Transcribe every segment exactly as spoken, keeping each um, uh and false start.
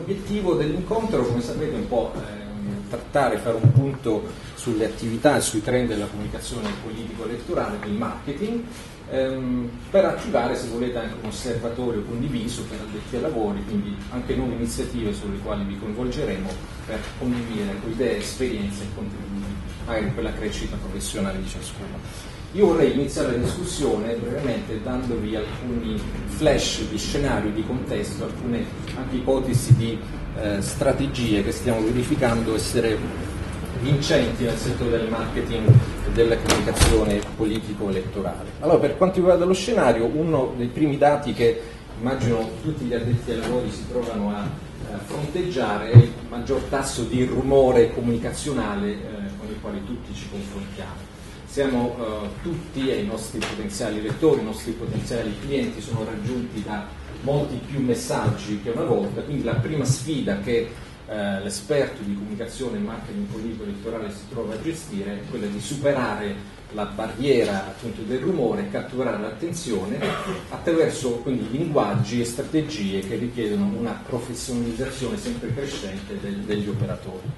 l'obiettivo dell'incontro, come sapete, è un po' eh, trattare, fare un punto sulle attività e sui trend della comunicazione politico-elettorale, del marketing, ehm, per attivare, se volete, anche un osservatorio condiviso per addetti ai lavori, quindi anche nuove iniziative sulle quali vi coinvolgeremo per condividere idee, esperienze e contributi magari per la crescita professionale di ciascuno. Io vorrei iniziare la discussione brevemente dandovi alcuni flash di scenario, di contesto, alcune anche ipotesi di eh, strategie che stiamo verificando essere vincenti nel settore del marketing e della comunicazione politico-elettorale. Allora, per quanto riguarda lo scenario, uno dei primi dati che immagino tutti gli addetti ai lavori si trovano a, a fronteggiare è il maggior tasso di rumore comunicazionale eh, con il quale tutti ci confrontiamo. Siamo eh, tutti, e i nostri potenziali lettori, i nostri potenziali clienti sono raggiunti da molti più messaggi che una volta, quindi la prima sfida che eh, l'esperto di comunicazione e marketing politico-elettorale si trova a gestire è quella di superare la barriera appunto del rumore e catturare l'attenzione attraverso quindi linguaggi e strategie che richiedono una professionalizzazione sempre crescente del, degli operatori.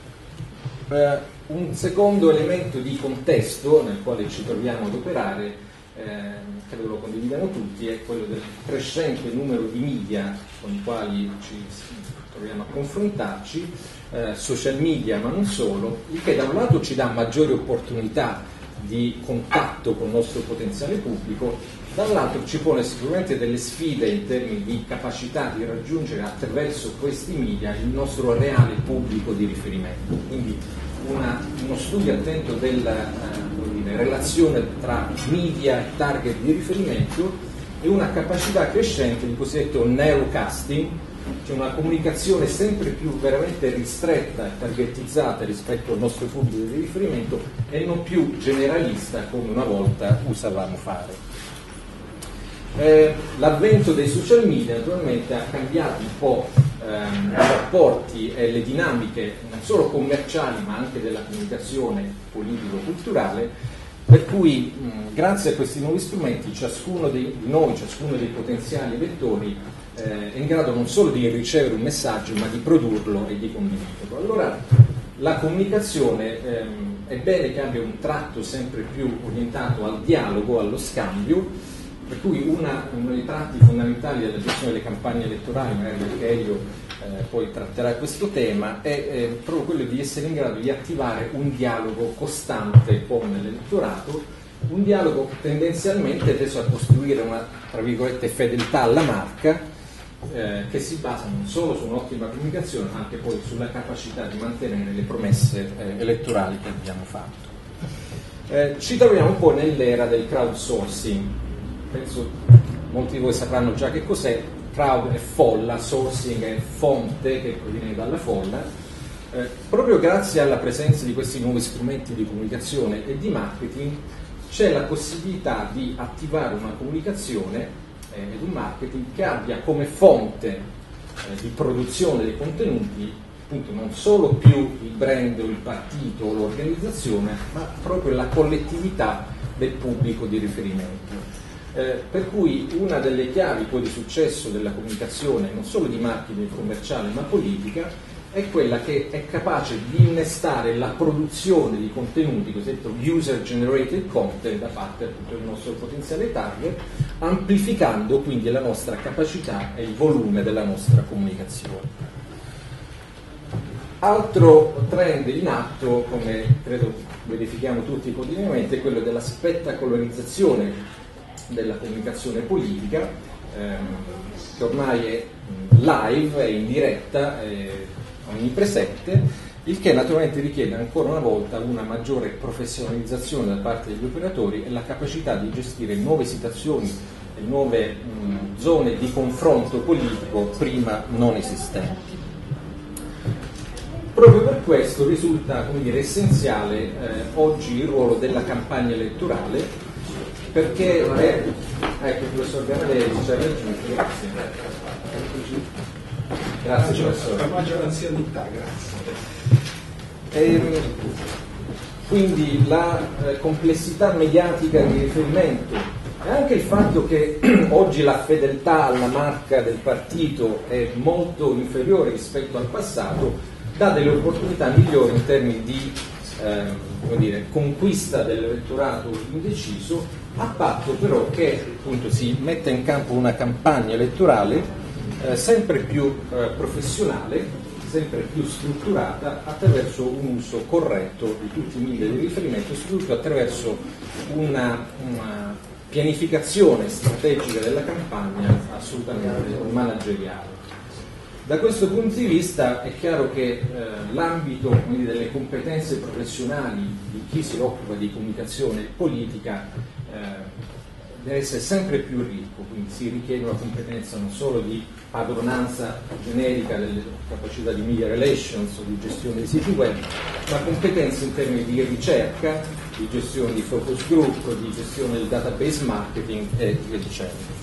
Uh, un secondo elemento di contesto nel quale ci troviamo ad operare, eh, credo lo condividiamo tutti, è quello del crescente numero di media con i quali ci troviamo a confrontarci, eh, social media ma non solo, il che da un lato ci dà maggiori opportunità di contatto con il nostro potenziale pubblico, dall'altro ci pone sicuramente delle sfide in termini di capacità di raggiungere attraverso questi media il nostro reale pubblico di riferimento. Quindi una, uno studio attento della eh, relazione tra media e target di riferimento e una capacità crescente di cosiddetto narrowcasting, cioè una comunicazione sempre più veramente ristretta e targetizzata rispetto al nostro pubblico di riferimento e non più generalista come una volta usavamo fare. Eh, l'avvento dei social media naturalmente ha cambiato un po' ehm, i rapporti e le dinamiche non solo commerciali ma anche della comunicazione politico-culturale, per cui mh, grazie a questi nuovi strumenti ciascuno di noi, ciascuno dei potenziali lettori eh, è in grado non solo di ricevere un messaggio ma di produrlo e di condividerlo. Allora la comunicazione ehm, è bene che abbia un tratto sempre più orientato al dialogo, allo scambio, per cui una, uno dei tratti fondamentali della gestione delle campagne elettorali, magari perché Elio eh, poi tratterà questo tema, è eh, proprio quello di essere in grado di attivare un dialogo costante con l'elettorato, un dialogo tendenzialmente teso a costruire una, tra virgolette, fedeltà alla marca, eh, che si basa non solo su un'ottima comunicazione, ma anche poi sulla capacità di mantenere le promesse eh, elettorali che abbiamo fatto. Eh, ci troviamo un po' nell'era del crowdsourcing. Penso molti di voi sapranno già che cos'è. Crowd è folla, sourcing è fonte che proviene dalla folla. Eh, proprio grazie alla presenza di questi nuovi strumenti di comunicazione e di marketing c'è la possibilità di attivare una comunicazione eh, ed un marketing che abbia come fonte eh, di produzione dei contenuti appunto non solo più il brand o il partito o l'organizzazione, ma proprio la collettività del pubblico di riferimento. Eh, per cui una delle chiavi poi di successo della comunicazione, non solo di marketing commerciale ma politica, è quella che è capace di innestare la produzione di contenuti, cosiddetto user generated content, da parte appunto del nostro potenziale target, amplificando quindi la nostra capacità e il volume della nostra comunicazione. Altro trend in atto, come credo verifichiamo tutti quotidianamente, è quello della spettacolarizzazione della comunicazione politica, ehm, che ormai è live, è in diretta, è onnipresente, il che naturalmente richiede ancora una volta una maggiore professionalizzazione da parte degli operatori e la capacità di gestire nuove situazioni e nuove mh, zone di confronto politico prima non esistenti. Proprio per questo risulta, come dire, essenziale eh, oggi il ruolo della campagna elettorale, perché è, ecco il professor Granelli ci ha raggiunto, grazie. Grazie professore. La maggiore anzianità, grazie. E, quindi la eh, complessità mediatica di riferimento e Anche il fatto che oggi la fedeltà alla marca del partito è molto inferiore rispetto al passato dà delle opportunità migliori in termini di eh, come dire, conquista dell'elettorato indeciso, a patto però che appunto si metta in campo una campagna elettorale eh, sempre più eh, professionale, sempre più strutturata, attraverso un uso corretto di tutti i media di riferimento, soprattutto attraverso una, una pianificazione strategica della campagna assolutamente manageriale. Da questo punto di vista è chiaro che eh, l'ambito quindi, delle competenze professionali di chi si occupa di comunicazione politica eh, deve essere sempre più ricco, quindi si richiede una competenza non solo di padronanza generica delle capacità di media relations o di gestione dei siti web, ma competenze in termini di ricerca, di gestione di focus group, di gestione del database marketing e via dicendo.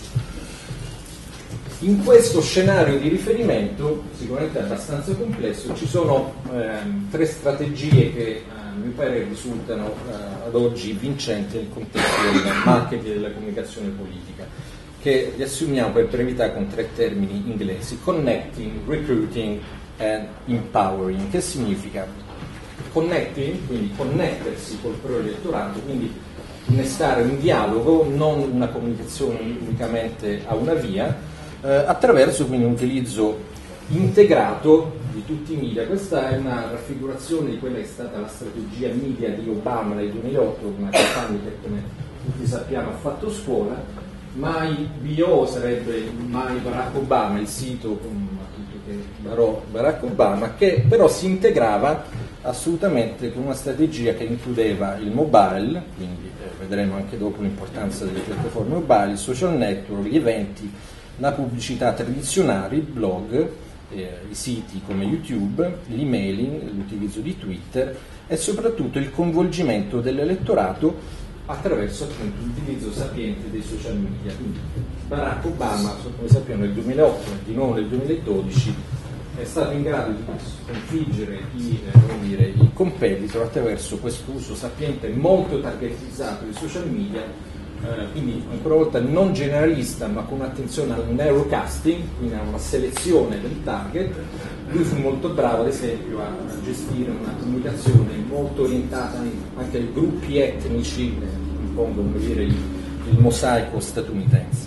In questo scenario di riferimento, sicuramente abbastanza complesso, ci sono ehm, tre strategie che a mio parere risultano eh, ad oggi vincenti nel contesto del marketing e della comunicazione politica, che riassumiamo per brevità con tre termini inglesi: connecting, recruiting and empowering. Che significa? Connecting, quindi connettersi col proprio elettorato, quindi innestare un dialogo, non una comunicazione unicamente a una via, eh, attraverso quindi un utilizzo integrato di tutti i media. Questa è una raffigurazione di quella che è stata la strategia media di Obama nel duemilaotto, una campagna che come tutti sappiamo ha fatto scuola. My B O sarebbe My Barack Obama, il sito con tutto che barò Barack Obama, che però si integrava assolutamente con una strategia che includeva il mobile, quindi eh, vedremo anche dopo l'importanza delle piattaforme mobile, il social network, gli eventi, la pubblicità tradizionale, il blog, eh, i siti come YouTube, l'emailing, l'utilizzo di Twitter e soprattutto il coinvolgimento dell'elettorato attraverso appunto l'utilizzo sapiente dei social media. Quindi Barack Obama, come sappiamo, nel duemilaotto e di nuovo nel duemiladodici è stato in grado di sconfiggere i, eh, come dire, i competitor attraverso questo uso sapiente molto targetizzato dei social media. Eh, quindi ancora una volta non generalista, ma con attenzione al narrowcasting, quindi a una selezione del target. Lui fu molto bravo ad esempio a gestire una comunicazione molto orientata anche ai gruppi etnici, eh, un po' come dire il, il mosaico statunitense.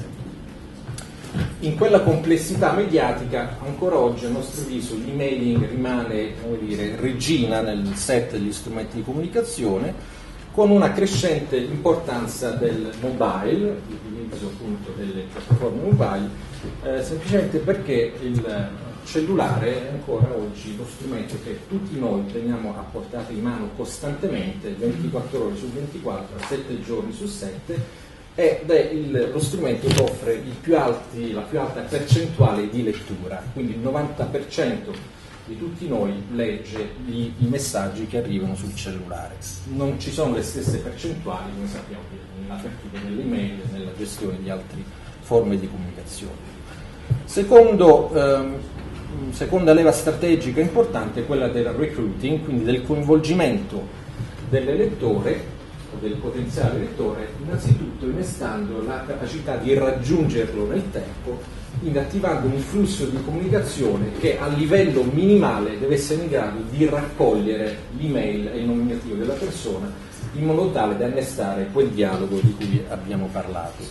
In quella complessità mediatica ancora oggi a nostro avviso l'emailing rimane, come dire, regina nel set degli strumenti di comunicazione, con una crescente importanza del mobile, l'utilizzo appunto delle piattaforme mobile, eh, semplicemente perché il cellulare è ancora oggi lo strumento che tutti noi teniamo a portata di mano costantemente, ventiquattro ore su ventiquattro, sette giorni su sette, ed è il, lo strumento che offre il più alti, la più alta percentuale di lettura, quindi il novanta per cento di tutti noi legge i, i messaggi che arrivano sul cellulare. Non ci sono le stesse percentuali, come sappiamo, nell'apertura delle email e nella gestione di altre forme di comunicazione. Secondo, ehm, seconda leva strategica importante è quella del recruiting, quindi del coinvolgimento dell'elettore o del potenziale elettore, innanzitutto innestando la capacità di raggiungerlo nel tempo, quindi attivando un flusso di comunicazione che a livello minimale deve essere in grado di raccogliere l'email e il nominativo della persona in modo tale da innestare quel dialogo di cui abbiamo parlato.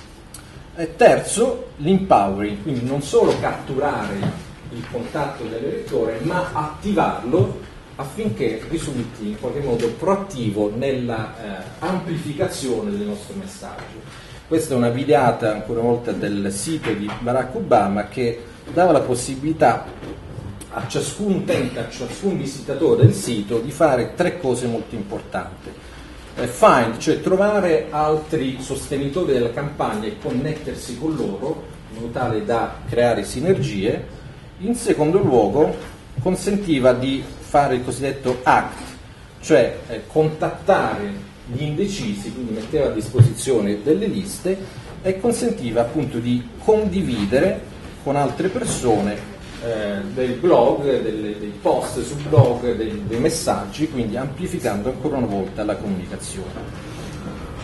E terzo, l'empowering, quindi non solo catturare il contatto dell'elettore, ma attivarlo affinché risulti in qualche modo proattivo nella eh, amplificazione del nostro messaggio. Questa è una videata ancora una volta del sito di Barack Obama che dava la possibilità a ciascun utente, a ciascun visitatore del sito di fare tre cose molto importanti. Eh, find, cioè trovare altri sostenitori della campagna e connettersi con loro in modo tale da creare sinergie. In secondo luogo consentiva di fare il cosiddetto act, cioè eh, contattare gli indecisi, quindi metteva a disposizione delle liste e consentiva appunto di condividere con altre persone eh, dei blog, delle, dei post sul blog, dei, dei messaggi, quindi amplificando ancora una volta la comunicazione.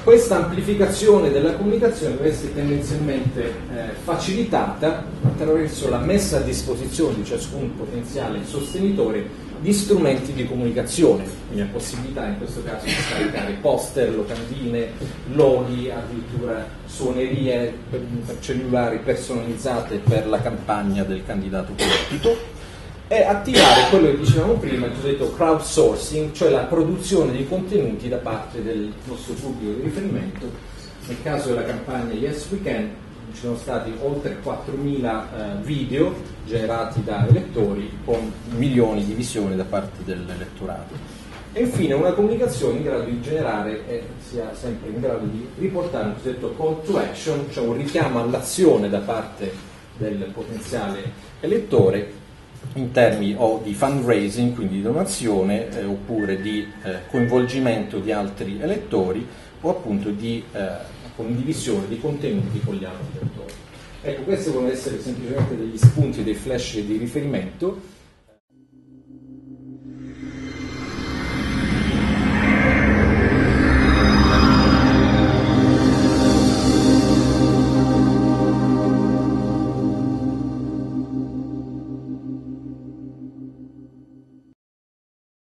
questa amplificazione della comunicazione deve essere tendenzialmente eh, facilitata attraverso la messa a disposizione di ciascun potenziale sostenitore di strumenti di comunicazione, quindi la possibilità in questo caso di scaricare poster, locandine, loghi, addirittura suonerie per, per cellulari personalizzate per la campagna del candidato politico, e attivare quello che dicevamo prima, il cosiddetto crowdsourcing, cioè la produzione di contenuti da parte del nostro pubblico di riferimento. Nel caso della campagna Yes We Can ci sono stati oltre quattromila eh, video generati da elettori con milioni di visioni da parte dell'elettorato. E infine una comunicazione in grado di generare e sia sempre in grado di riportare un cosiddetto call to action, cioè un richiamo all'azione da parte del potenziale elettore in termini o di fundraising, quindi di donazione, eh, oppure di eh, coinvolgimento di altri elettori, o appunto di eh, condivisione di contenuti con gli altri elettori. Ecco, questi possono essere semplicemente degli spunti, dei flash di riferimento.